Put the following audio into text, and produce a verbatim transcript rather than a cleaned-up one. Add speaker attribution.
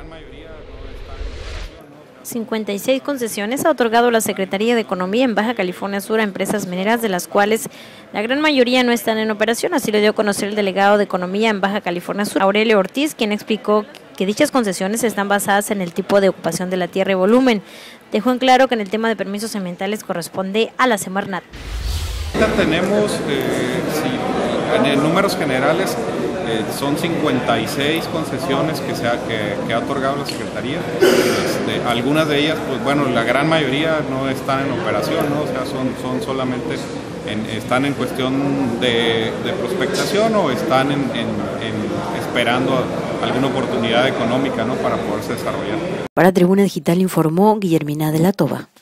Speaker 1: mayoría no están en operación, ¿no?
Speaker 2: cincuenta y seis concesiones ha otorgado la Secretaría de Economía en Baja California Sur a empresas mineras, de las cuales la gran mayoría no están en operación. Así lo dio a conocer el delegado de Economía en Baja California Sur, Aurelio Ortiz, quien explicó que dichas concesiones están basadas en el tipo de ocupación de la tierra y volumen. Dejó en claro que en el tema de permisos ambientales corresponde a la Semarnat.
Speaker 1: Tenemos, eh, sí, en números generales, eh, son cincuenta y seis concesiones que, se ha, que, que ha otorgado la Secretaría. Este, algunas de ellas, pues bueno, la gran mayoría no están en operación, ¿no? O sea, son, son solamente, en, están en cuestión de, de prospectación o están en, en, en esperando alguna oportunidad económica, ¿no?, para poderse desarrollar.
Speaker 2: Para Tribuna Digital informó Guillermina de la Toba.